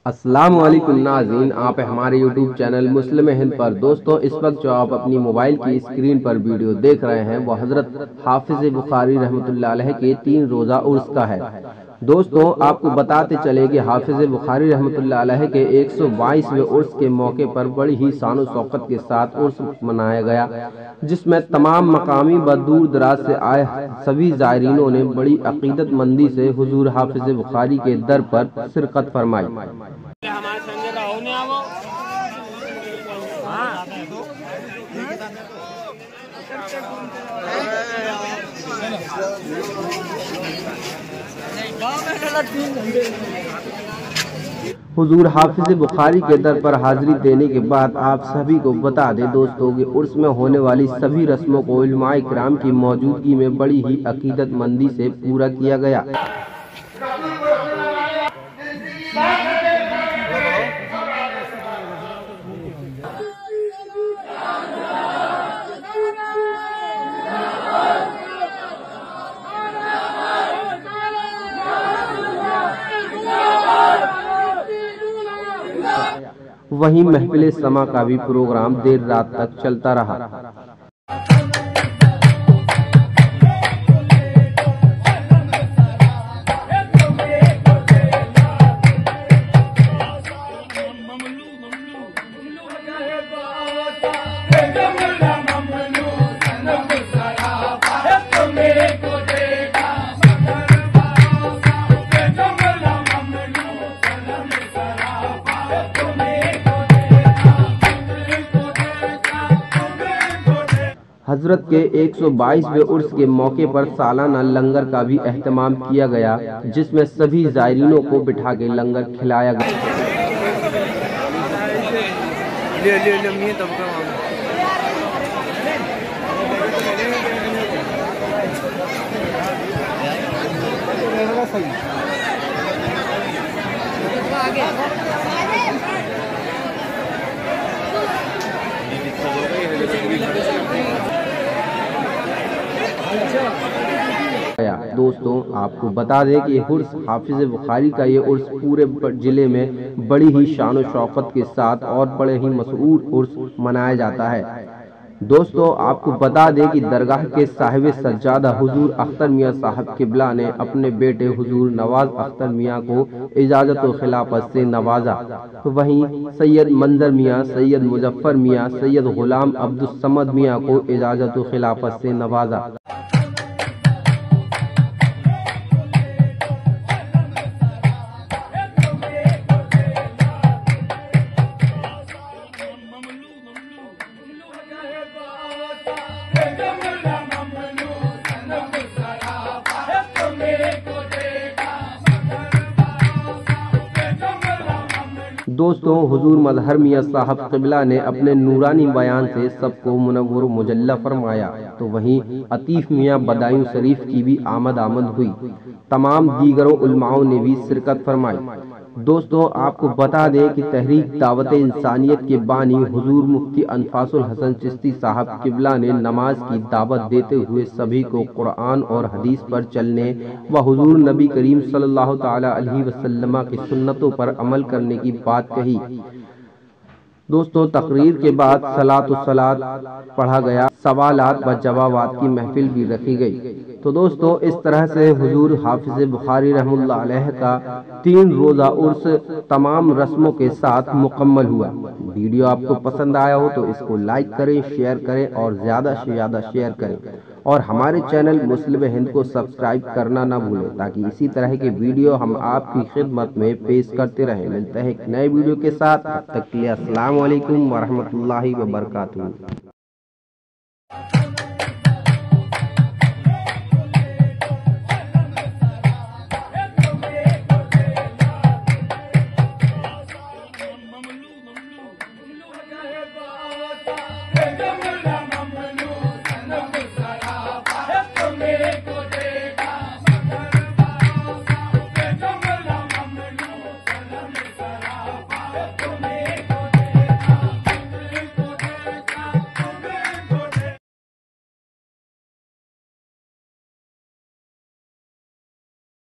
अस्सलाम वालेकुम नाज़रीन, आप हमारे YouTube चैनल मुस्लिम हिंद पर। दोस्तों, इस वक्त जो आप अपनी मोबाइल की स्क्रीन पर वीडियो देख रहे हैं वो हजरत हाफिज बुखारी रहमतुल्लाह अलैह के 3 रोज़ा उर्स का है। दोस्तों, आपको बताते चले कि हाफिज बुखारी रहमतुल्लाह अलैह के 122वें उर्स के मौके पर बड़ी ही शान शौकत के साथ उर्स मनाया गया, जिसमें तमाम मकामी व दूर दराज से आए सभी ज़ायरीनों ने बड़ी अकीदतमंदी से हुजूर हाफिज बुखारी के दर पर शिरकत फरमाई। हुजूर हाफिज बुखारी के दर पर हाजिरी देने के बाद आप सभी को बता दें दोस्तों कि उर्स में होने वाली सभी रस्मों को उलमाए किराम की मौजूदगी में बड़ी ही अकीदतमंदी से पूरा किया गया। वहीं महफिल समा का भी प्रोग्राम देर रात तक चलता रहा। हजरत के 122वें उर्स के मौके पर सालाना लंगर का भी एहतमाम किया गया, जिसमें सभी ज़ायरीनों को बिठा के लंगर खिलाया गया। दोस्तों, आपको बता दें कि उर्स हाफिज बुखारी का ये उर्स पूरे जिले में बड़ी ही शान और शौकत के साथ और बड़े ही मशहूर उर्स मनाया जाता है। दोस्तों, आपको बता दें कि दरगाह के साहिब सज्जादा हुजूर अख्तर मियाँ साहब किबला ने अपने बेटे हुजूर नवाज अख्तर मियाँ को इजाज़त व खिलाफत से नवाजा। तो वहीं सैयद मंजर मियाँ, सैयद मुजफ्फर मियाँ, सैयद गुलाम अब्दुल समद मियाँ को इजाज़त व खिलाफत से नवाजा। दोस्तों, हुजूर मजहर मियाँ साहब किबला ने अपने नूरानी बयान से सबको मुनव्वर मुजल्ला फरमाया। तो वहीं अतीफ मियाँ बदायूं शरीफ की भी आमद हुई। तमाम दीगरों उलमाओं ने भी शिरकत फरमाई। दोस्तों, आपको बता दें कि तहरीक दावत इंसानियत के बानी हुजूर मुफ्ती अनफासुल हसन चिश्ती साहब किबला ने नमाज की दावत देते हुए सभी को कुरान और हदीस पर चलने व हुजूर नबी करीम सल्लल्लाहु ताला अलैहि वसल्लम की सुन्नतों पर अमल करने की बात कही। दोस्तों, तकरीर के बाद सलात पढ़ा गया, सवालात व जवाबात की महफिल भी रखी गई। तो दोस्तों, इस तरह से हुजूर हाफिज बुखारी रहमतुल्लाह अलैह का 3 रोज़ा उर्स तमाम रस्मों के साथ मुकम्मल हुआ। वीडियो आपको पसंद आया हो तो इसको लाइक करें, शेयर करें और ज़्यादा से ज़्यादा शेयर करें और हमारे चैनल मुस्लिम हिंद को सब्सक्राइब करना ना भूलें, ताकि इसी तरह के वीडियो हम आपकी खिदमत में पेश करते रहें। मिलते हैं एक नए वीडियो के साथ, तब तक के लिए अस्सलाम वालेकुम व रहमतुल्लाहि व बरकातुहू।